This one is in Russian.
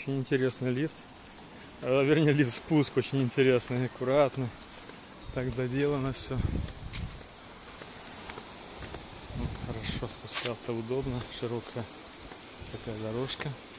Очень интересный лифт. Вернее, лифт-спуск очень интересный, аккуратно. Так заделано все. Хорошо спускаться, удобно, широкая такая дорожка.